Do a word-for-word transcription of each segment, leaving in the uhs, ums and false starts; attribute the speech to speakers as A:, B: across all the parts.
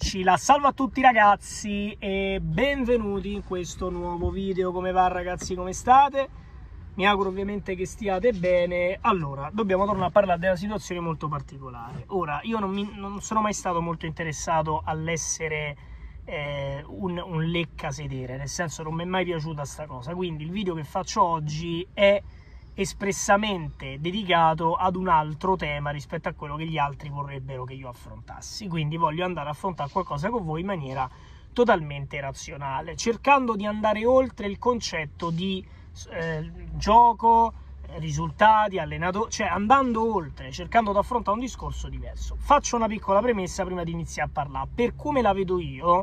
A: Eccoci là, salve a tutti ragazzi e benvenuti in questo nuovo video. Come va ragazzi, come state? Mi auguro ovviamente che stiate bene. Allora, dobbiamo tornare a parlare della situazione molto particolare. Ora, io non, mi, non sono mai stato molto interessato all'essere eh, un, un leccasedere, nel senso non mi è mai piaciuta sta cosa, quindi il video che faccio oggi è espressamente dedicato ad un altro tema rispetto a quello che gli altri vorrebbero che io affrontassi. Quindi voglio andare a affrontare qualcosa con voi in maniera totalmente razionale, cercando di andare oltre il concetto di eh, gioco, eh, risultati, allenatori, cioè andando oltre, cercando di affrontare un discorso diverso. Faccio una piccola premessa prima di iniziare a parlare. Per come la vedo io,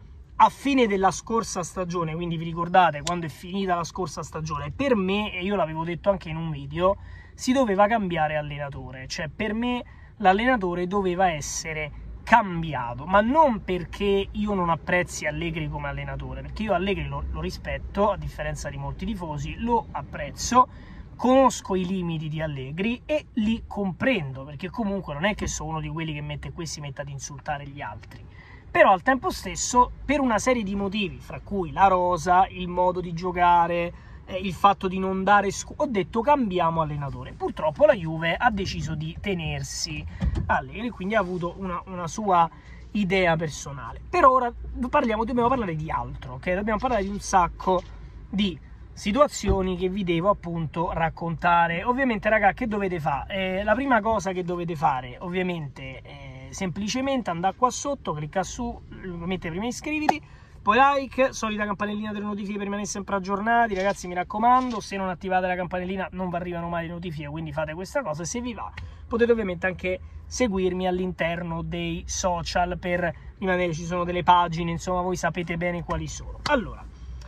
A: a fine della scorsa stagione, quindi vi ricordate quando è finita la scorsa stagione, per me, e io l'avevo detto anche in un video, si doveva cambiare allenatore. Cioè per me l'allenatore doveva essere cambiato, ma non perché io non apprezzi Allegri come allenatore, perché io Allegri lo, lo rispetto, a differenza di molti tifosi, lo apprezzo, conosco i limiti di Allegri e li comprendo, perché comunque non è che sono uno di quelli che mette qui e si mette ad insultare gli altri. Però al tempo stesso, per una serie di motivi, fra cui la rosa, il modo di giocare, eh, il fatto di non dare ho detto cambiamo allenatore. Purtroppo la Juve ha deciso di tenersi Allegri, quindi ha avuto una, una sua idea personale. Per ora parliamo, dobbiamo parlare di altro, ok? Dobbiamo parlare di un sacco di situazioni che vi devo appunto raccontare. Ovviamente raga, che dovete fare? Eh, la prima cosa che dovete fare ovviamente è semplicemente andare qua sotto, clicca su, mette prima iscriviti, poi like, solita campanellina delle notifiche per rimanere sempre aggiornati. Ragazzi, mi raccomando, se non attivate la campanellina non vi arrivano mai le notifiche, quindi fate questa cosa. Se vi va potete ovviamente anche seguirmi all'interno dei social per rimanere, ci sono delle pagine, insomma voi sapete bene quali sono. Allora,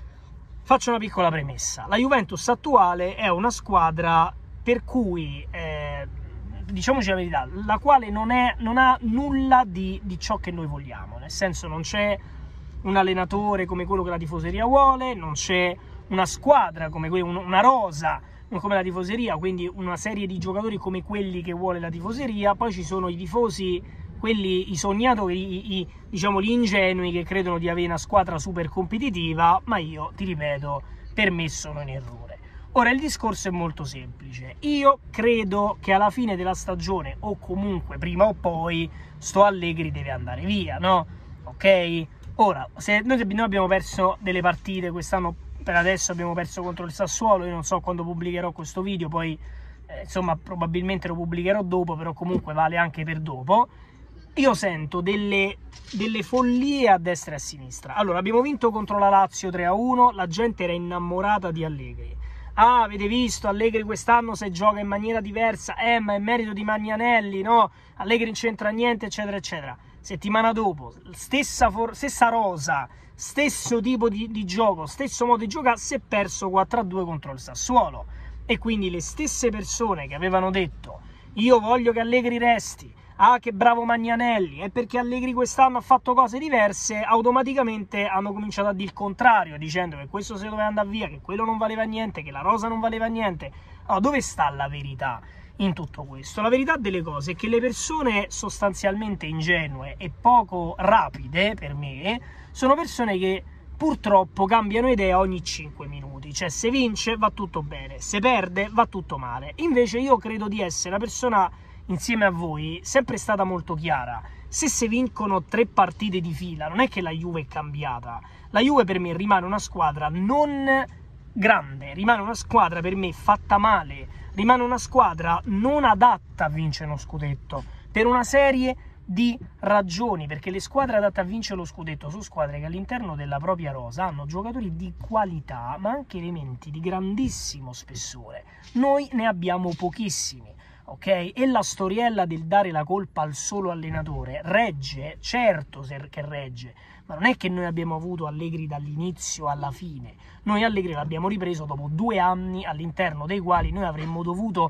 A: faccio una piccola premessa. La Juventus attuale è una squadra per cui eh, diciamoci la verità, la quale non, è, non ha nulla di, di ciò che noi vogliamo, nel senso non c'è un allenatore come quello che la tifoseria vuole, non c'è una squadra come que- una rosa come la tifoseria, quindi una serie di giocatori come quelli che vuole la tifoseria. Poi ci sono i tifosi, quelli, i sognatori, i, i, diciamo gli ingenui che credono di avere una squadra super competitiva, ma io ti ripeto, per me sono in errore. Ora il discorso è molto semplice, io credo che alla fine della stagione o comunque prima o poi sto Allegri deve andare via, no? Ok? Ora, se noi abbiamo perso delle partite quest'anno, per adesso abbiamo perso contro il Sassuolo, io non so quando pubblicherò questo video, poi eh, insomma probabilmente lo pubblicherò dopo, però comunque vale anche per dopo. Io sento delle, delle follie a destra e a sinistra. Allora, abbiamo vinto contro la Lazio tre a uno, la gente era innamorata di Allegri. Ah, avete visto, Allegri quest'anno se gioca in maniera diversa, eh, ma è merito di Magnanelli, no? Allegri non c'entra niente, eccetera, eccetera. Settimana dopo, stessa, for stessa rosa, stesso tipo di, di gioco, stesso modo di giocare, si è perso quattro a due contro il Sassuolo. E quindi le stesse persone che avevano detto io voglio che Allegri resti, ah che bravo Magnanelli, è perché Allegri quest'anno ha fatto cose diverse, automaticamente hanno cominciato a dire il contrario, dicendo che questo se doveva andare via, che quello non valeva niente, che la rosa non valeva niente. Allora, dove sta la verità in tutto questo? La verità delle cose è che le persone sostanzialmente ingenue e poco rapide, per me, sono persone che purtroppo cambiano idea ogni cinque minuti. Cioè se vince va tutto bene, se perde va tutto male. Invece io credo di essere una persona, insieme a voi, sempre stata molto chiara. Se si vincono tre partite di fila non è che la Juve è cambiata. La Juve per me rimane una squadra non grande, rimane una squadra per me fatta male, rimane una squadra non adatta a vincere uno scudetto per una serie di ragioni, perché le squadre adatte a vincere lo scudetto sono squadre che all'interno della propria rosa hanno giocatori di qualità ma anche elementi di grandissimo spessore. Noi ne abbiamo pochissimi. Ok? E la storiella del dare la colpa al solo allenatore regge, certo che regge, ma non è che noi abbiamo avuto Allegri dall'inizio alla fine. Noi Allegri l'abbiamo ripreso dopo due anni all'interno dei quali noi avremmo dovuto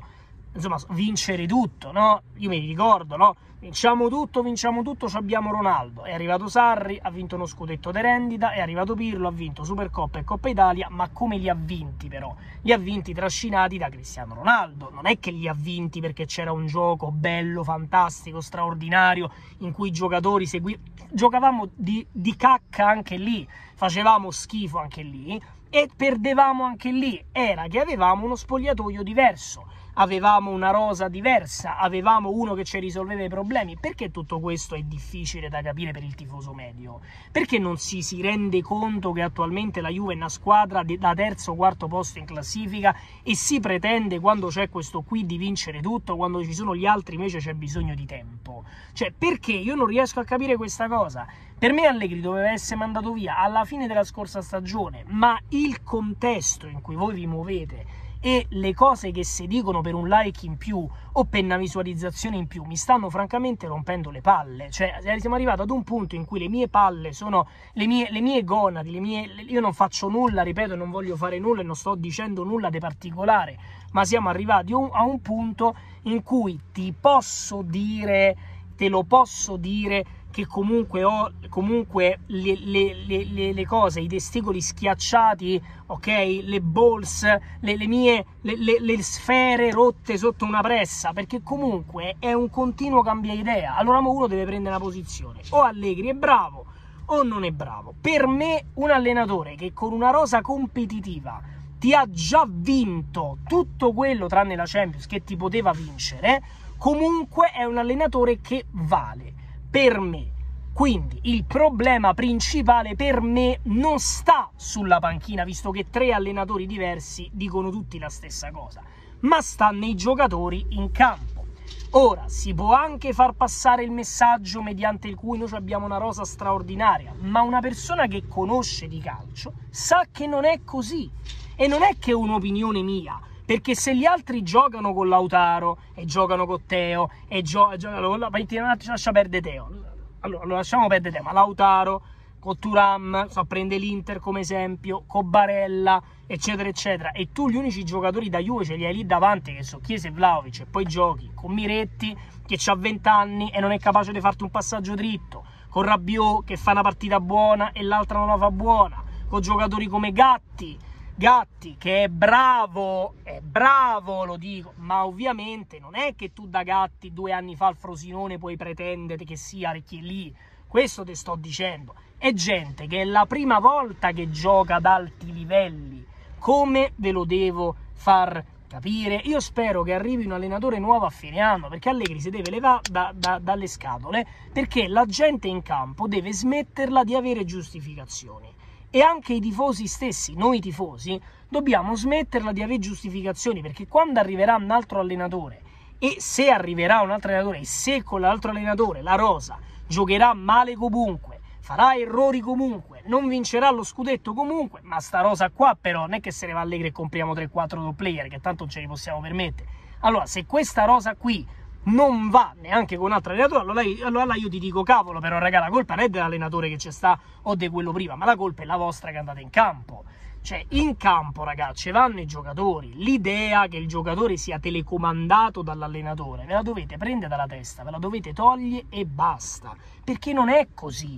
A: insomma, vincere tutto, no? Io mi ricordo, no? Vinciamo tutto, vinciamo tutto, abbiamo Ronaldo, è arrivato Sarri, ha vinto uno scudetto di rendita, è arrivato Pirlo, ha vinto Supercoppa e Coppa Italia, ma come li ha vinti però? Li ha vinti trascinati da Cristiano Ronaldo, non è che li ha vinti perché c'era un gioco bello, fantastico, straordinario, in cui i giocatori seguivano, giocavamo di, di cacca anche lì, facevamo schifo anche lì e perdevamo anche lì, era che avevamo uno spogliatoio diverso, avevamo una rosa diversa, avevamo uno che ci risolveva i problemi. Perché tutto questo è difficile da capire per il tifoso medio? Perché non si, si rende conto che attualmente la Juve è una squadra da terzo o quarto posto in classifica e si pretende, quando c'è questo qui, di vincere tutto, quando ci sono gli altri invece c'è bisogno di tempo? Cioè, perché? Io non riesco a capire questa cosa. Per me Allegri doveva essere mandato via alla fine della scorsa stagione, ma il contesto in cui voi vi muovete e le cose che si dicono per un like in più o per una visualizzazione in più mi stanno francamente rompendo le palle. Cioè, siamo arrivati ad un punto in cui le mie palle sono le mie, le mie gonadi, le mie, io non faccio nulla, ripeto, non voglio fare nulla e non sto dicendo nulla di particolare, ma siamo arrivati a un punto in cui ti posso dire, te lo posso dire, che comunque ho comunque le, le, le, le cose, i testicoli schiacciati, ok, le balls, le, le mie le, le, le sfere rotte sotto una pressa, perché comunque è un continuo cambia idea. Allora uno deve prendere una posizione, o Allegri è bravo o non è bravo. Per me un allenatore che con una rosa competitiva ti ha già vinto tutto quello tranne la Champions che ti poteva vincere, comunque è un allenatore che vale per me. Quindi il problema principale per me non sta sulla panchina, visto che tre allenatori diversi dicono tutti la stessa cosa, ma sta nei giocatori in campo. Ora, si può anche far passare il messaggio mediante il cui noi abbiamo una rosa straordinaria, ma una persona che conosce di calcio sa che non è così. E non è che è un'opinione mia, perché se gli altri giocano con Lautaro e giocano con Teo e gio giocano lascia perdere Teo, allora lo lasciamo perdere Teo, ma Lautaro con Thuram, so, prende l'Inter come esempio, con Barella, eccetera eccetera, e tu gli unici giocatori da Juve ce li hai lì davanti, che sono Chiesa e Vlahovic, e poi giochi con Miretti che ha venti anni e non è capace di farti un passaggio dritto, con Rabiot che fa una partita buona e l'altra non la fa buona, con giocatori come Gatti Gatti che è bravo, è bravo, lo dico, ma ovviamente non è che tu da Gatti due anni fa al Frosinone puoi pretendere che sia lì. Questo te sto dicendo. È gente che è la prima volta che gioca ad alti livelli. Come ve lo devo far capire? Io spero che arrivi un allenatore nuovo a fine anno, perché Allegri si deve levare da, da, dalle scatole, perché la gente in campo deve smetterla di avere giustificazioni. E anche i tifosi stessi, noi tifosi, dobbiamo smetterla di avere giustificazioni, perché quando arriverà un altro allenatore, e se arriverà un altro allenatore, e se con l'altro allenatore la rosa giocherà male comunque, farà errori comunque, non vincerà lo scudetto comunque, ma sta rosa qua però non è che se ne va Allegri e compriamo tre quattro top player, che tanto non ce li possiamo permettere. Allora, se questa rosa qui non va neanche con un altro allenatore, allora, allora io ti dico, cavolo, però raga, la colpa non è dell'allenatore che c'è sta o di quello prima, ma la colpa è la vostra che andate in campo. Cioè, in campo, ragazzi, vanno i giocatori. L'idea che il giocatore sia telecomandato dall'allenatore ve la dovete prendere dalla testa, ve la dovete togliere e basta, perché non è così.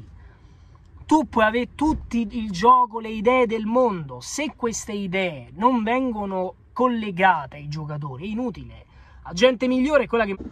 A: Tu puoi avere tutto il gioco, le idee del mondo, se queste idee non vengono collegate ai giocatori è inutile. La gente migliore è quella che...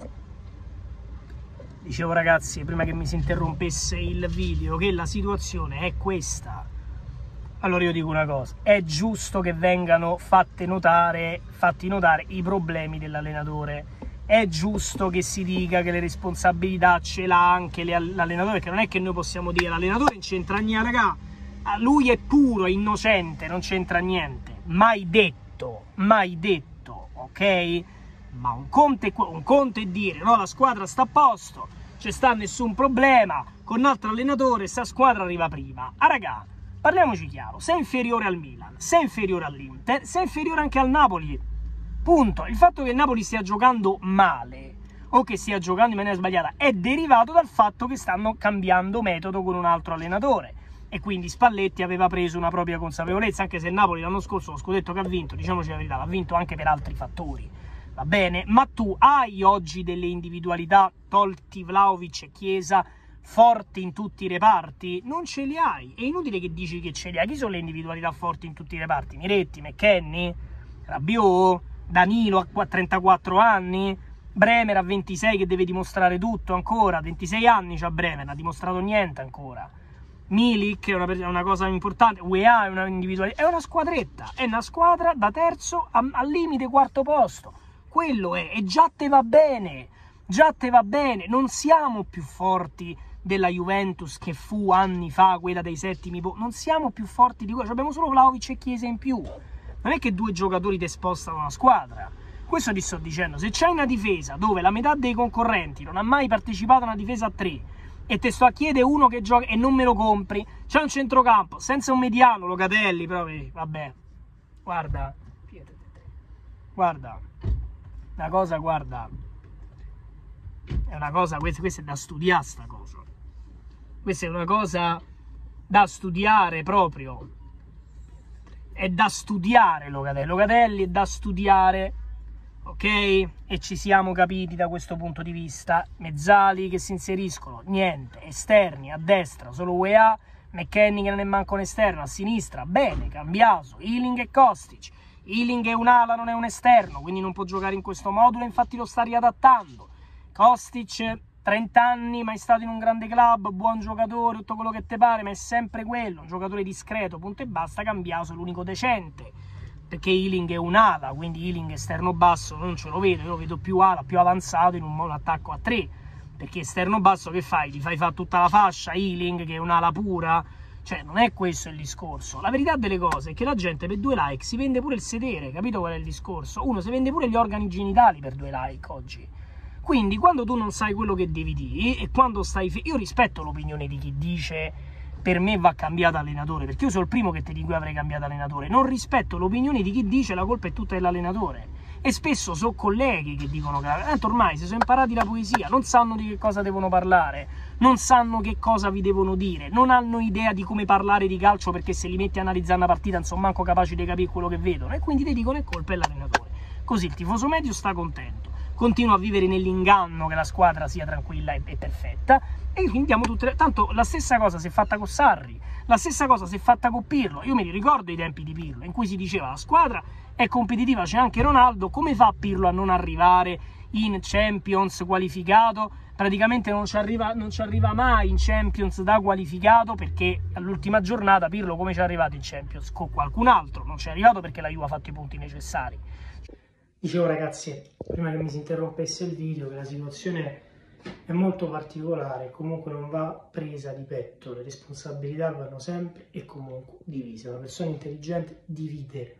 A: Dicevo, ragazzi, prima che mi si interrompesse il video, che la situazione è questa. Allora io dico una cosa, è giusto che vengano fatte notare, fatti notare i problemi dell'allenatore, è giusto che si dica che le responsabilità ce l'ha anche l'allenatore, perché non è che noi possiamo dire l'allenatore non c'entra niente, raga, lui è puro, è innocente, non c'entra niente, mai detto, mai detto, ok? Ma un conto è, un conto è dire, no, la squadra sta a posto, c'è sta nessun problema, con un altro allenatore sta squadra arriva prima. Ah raga, parliamoci chiaro, sei inferiore al Milan, sei inferiore all'Inter, sei inferiore anche al Napoli, punto. Il fatto che il Napoli stia giocando male o che stia giocando in maniera sbagliata è derivato dal fatto che stanno cambiando metodo con un altro allenatore e quindi Spalletti aveva preso una propria consapevolezza, anche se il Napoli l'anno scorso lo scudetto che ha vinto, diciamoci la verità, l'ha vinto anche per altri fattori. va bene, ma tu hai oggi delle individualità, tolti Vlahovic e Chiesa, forti in tutti i reparti? Non ce li hai. È inutile che dici che ce li hai. Chi sono le individualità forti in tutti i reparti? Miretti, McKennie, Rabiot, Danilo a trentaquattro anni, Bremer a ventisei che deve dimostrare tutto ancora, ventisei anni c'ha Bremer, non ha dimostrato niente ancora. Milik è una, è una cosa importante, U E A è una individualità, è una squadretta, è una squadra da terzo a, al limite quarto posto, quello è, e già te va bene, già te va bene, non siamo più forti della Juventus che fu anni fa, quella dei settimi, non siamo più forti di quello, abbiamo solo Vlahovic e Chiesa in più, non è che due giocatori ti spostano una squadra. Questo ti sto dicendo, se c'hai una difesa dove la metà dei concorrenti non ha mai partecipato a una difesa a tre e te sto a chiedere uno che gioca e non me lo compri, c'è un centrocampo senza un mediano, Locatelli proprio, vabbè, guarda, guarda, una cosa, guarda, è una cosa, questa, questa è da studiare sta cosa, questa è una cosa da studiare proprio, è da studiare Locatelli, Locatelli è da studiare. Ok? E ci siamo capiti da questo punto di vista. Mezzali che si inseriscono, niente, esterni a destra, solo U E A, McKennie che non è manco un esterno, a sinistra, bene, Cambiaso, Ealing e Kostic. Ealing è un'ala, non è un esterno, quindi non può giocare in questo modulo, infatti lo sta riadattando. Kostic, trenta anni, mai stato in un grande club, buon giocatore, tutto quello che te pare, ma è sempre quello, un giocatore discreto, punto e basta. Cambiaso è l'unico decente, perché Ealing è un'ala, quindi Ealing esterno basso non ce lo vedo, io lo vedo più ala, più avanzato in un, un attacco a tre, perché esterno basso che fai? Ti fai fare tutta la fascia, Ealing che è un'ala pura, cioè non è questo il discorso. La verità delle cose è che la gente per due like si vende pure il sedere, capito qual è il discorso? Uno si vende pure gli organi genitali per due like oggi, quindi quando tu non sai quello che devi dire e quando stai... io rispetto l'opinione di chi dice per me va cambiato allenatore, perché io sono il primo che ti dico che avrei cambiato allenatore, non rispetto l'opinione di chi dice la colpa è tutta dell'allenatore, e spesso sono colleghi che dicono che tanto ormai si sono imparati la poesia, non sanno di che cosa devono parlare, non sanno che cosa vi devono dire, non hanno idea di come parlare di calcio, perché se li metti a analizzare una partita non sono manco capaci di capire quello che vedono, e quindi ti dicono è colpa dell'allenatore. Così il tifoso medio sta contento, continua a vivere nell'inganno che la squadra sia tranquilla e, e perfetta, e quindi diamo tutte le... tanto la stessa cosa si è fatta con Sarri, la stessa cosa si è fatta con Pirlo. Io mi ricordo i tempi di Pirlo in cui si diceva la squadra è competitiva, c'è anche Ronaldo, come fa Pirlo a non arrivare in Champions qualificato? Praticamente non ci arriva, non ci arriva mai in Champions da qualificato, perché all'ultima giornata Pirlo come ci è arrivato in Champions? Con qualcun altro, non ci è arrivato perché la Juve ha fatto i punti necessari. Dicevo ragazzi, prima che mi si interrompesse il video, che la situazione è molto particolare, comunque non va presa di petto, le responsabilità vanno sempre e comunque divise. Una persona intelligente divide.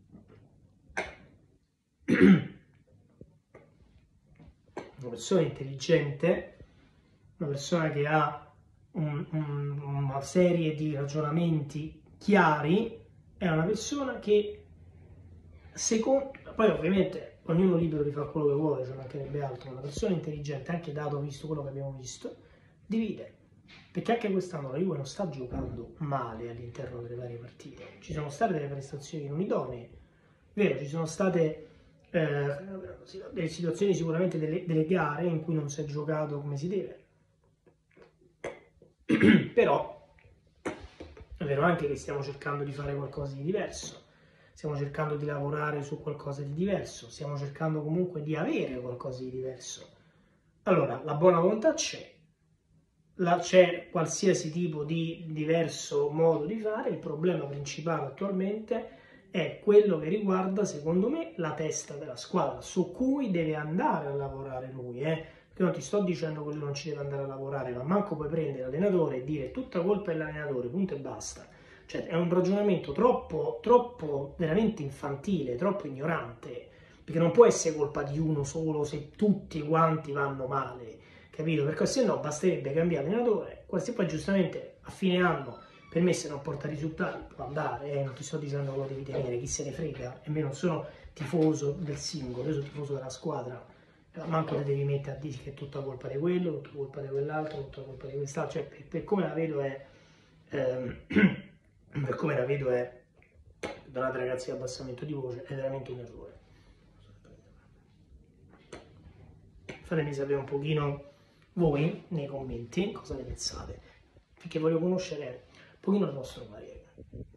A: Una persona intelligente, una persona che ha un, un, una serie di ragionamenti chiari, è una persona che, secondo, poi ovviamente ognuno è libero di fare quello che vuole, cioè mancherebbe altro, una persona intelligente, anche dato visto quello che abbiamo visto, divide, perché anche quest'anno la Juve non sta giocando male all'interno delle varie partite, ci sono state delle prestazioni non idonee, vero, ci sono state eh, delle situazioni, sicuramente delle, delle gare in cui non si è giocato come si deve, però è vero anche che stiamo cercando di fare qualcosa di diverso. Stiamo cercando di lavorare su qualcosa di diverso, stiamo cercando comunque di avere qualcosa di diverso. Allora, la buona volontà c'è, c'è qualsiasi tipo di diverso modo di fare, il problema principale attualmente è quello che riguarda, secondo me, la testa della squadra, su cui deve andare a lavorare lui, eh? Perché non ti sto dicendo che lui non ci deve andare a lavorare, ma manco puoi prendere l'allenatore e dire tutta colpa dell'allenatore, punto e basta. Cioè, è un ragionamento troppo, troppo veramente infantile, troppo ignorante, perché non può essere colpa di uno solo se tutti quanti vanno male, capito? Perché se no basterebbe cambiare allenatore, quasi poi giustamente a fine anno, per me se non porta risultati può andare, eh? Non ti sto dicendo che lo devi tenere, chi se ne frega, e me non sono tifoso del singolo, io sono tifoso della squadra, manco te devi mettere a dire che è tutta colpa di quello, tutta colpa di quell'altro, tutta colpa di quest'altro, cioè per, per come la vedo è... Ehm, per come la vedo è, perdonate ragazzi l'abbassamento di voce, è veramente un errore. Fatemi sapere un pochino voi nei commenti cosa ne pensate, perché voglio conoscere un pochino il vostro parere.